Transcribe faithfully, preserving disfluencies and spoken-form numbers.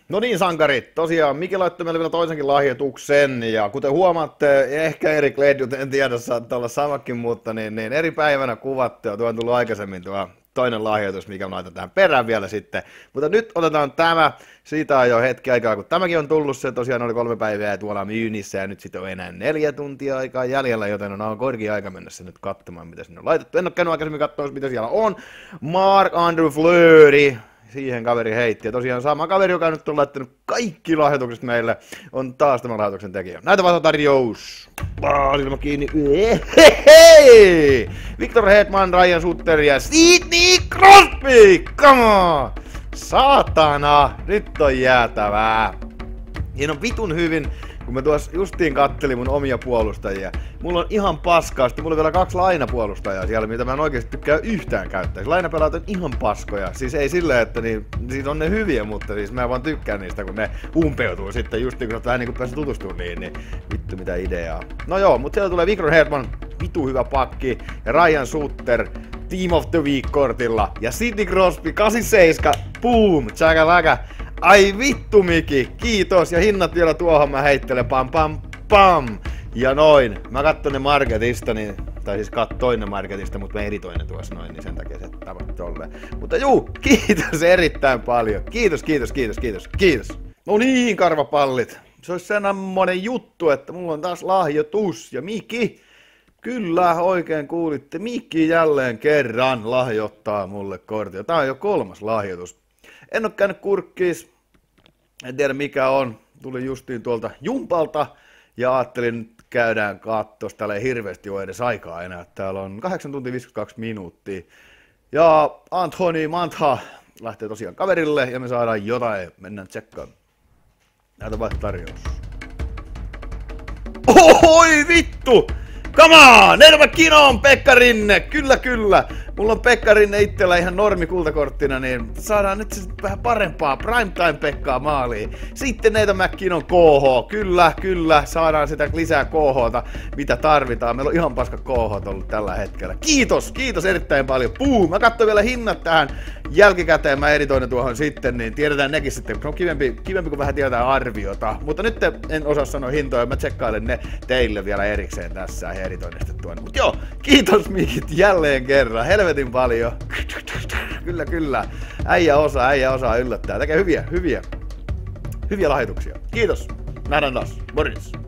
No niin, sankarit. Tosiaan Miki laittoi meille vielä toisenkin lahjoituksen, ja kuten huomaatte, ehkä eri Gledjut, en tiedä, saattaa olla samakin, mutta niin, niin eri päivänä kuvattu, ja tuo on tullut aikaisemmin tuo toinen lahjoitus, mikä mä laitan tähän perään vielä sitten. Mutta nyt otetaan tämä, siitä on jo hetki aikaa, kun tämäkin on tullut, se tosiaan oli kolme päivää tuolla myynnissä, ja nyt sitten on enää neljä tuntia aikaa jäljellä, joten on korkea aika mennä se nyt katsomaan, mitä sinne on laitettu. En ole käynyt aikaisemmin katsomaan, mitä siellä on. Mark Andrew Fleury. Siihen kaveri heitti. Ja tosiaan sama kaveri, joka nyt on laittanut kaikki lahjoitukset meille, on taas tämän lahjoituksen tekijä. Näitä vasta tarjous. Silmä kiinni. Hei! Victor Hedman, Ryan Sutter ja Sidney Crosby! Come on! Saatana! Nyt on jäätävää. Siinä on vitun hyvin, kun mä tuossa justiin kattelin mun omia puolustajia. Mulla on ihan paskaasti, mulla on vielä kaksi lainapuolustajaa siellä, mitä mä en oikeesti tykkää yhtään käyttää. Lainapelaat on ihan paskoja. Siis ei silleen, että niin, siis on ne hyviä, mutta siis mä vaan tykkään niistä, kun ne umpeutuu sitten justiin, kun sä oot vähän niinku päässyt tutustumaan niin, niin vittu mitä ideaa. No joo, mut siellä tulee Victor Hedman, vitu hyvä pakki, ja Ryan Sutter, Team of the Week-kortilla, ja Sidney Crosby, kahdeksankymmentäseitsemän, boom, tsäkä läkä. Ai vittu Miki, kiitos, ja hinnat vielä tuohon mä heittelen, pam pam pam. Ja noin, mä katson ne Marketista, niin, tai siis kattoin ne Marketista, mutta mä editoin ne tuossa noin, niin sen takia se tapahtui tolleen. Mutta juu, kiitos erittäin paljon, kiitos, kiitos, kiitos, kiitos, kiitos. No niin, karvapallit, se olisi semmonen juttu, että mulla on taas lahjoitus, ja Miki, kyllä oikein kuulitte, Miki jälleen kerran lahjoittaa mulle korttia. Tää on jo kolmas lahjoitus. En oo käynyt kurkkiis, en tiedä mikä on, tuli justiin tuolta Jumpalta ja ajattelin nyt käydään kattos, täällä ei hirveästi ole edes aikaa enää, täällä on kahdeksan tuntia viisikymmentäkaksi minuuttia. Ja Anthony Mantha lähtee tosiaan kaverille ja me saadaan jotain, mennään tsekkaan. Näitä vaikka tarjous. Oi vittu! Come on! Nerva Kinon, Pekka Rinne! Kyllä, kyllä! Mulla on Pekka Rinne itsellä ihan normi kultakorttina, niin saadaan nyt se vähän parempaa Primetime Pekkaa maaliin. Sitten Neitä McKinnon K H. Kyllä, kyllä, saadaan sitä lisää K H:ta, mitä tarvitaan. Meillä on ihan paska K H ollut tällä hetkellä. Kiitos, kiitos erittäin paljon. Puu, mä katsoin vielä hinnat tähän jälkikäteen, mä editoin ne tuohon sitten, niin tiedetään nekin sitten. Se on kivempi, kivempi kuin vähän tietää arviota. Mutta nyt en osaa sanoa hintoja, mä tsekkailen ne teille vielä erikseen tässä ja editoin ne sitten tuonne. Mut joo, kiitos Mikit jälleen kerran. Helvetin paljon. Kyllä, kyllä. Äijä osaa, äijä osaa yllättää. Tekee hyviä, hyviä, hyviä lahjoituksia. Kiitos. Nähdään taas. Morjens.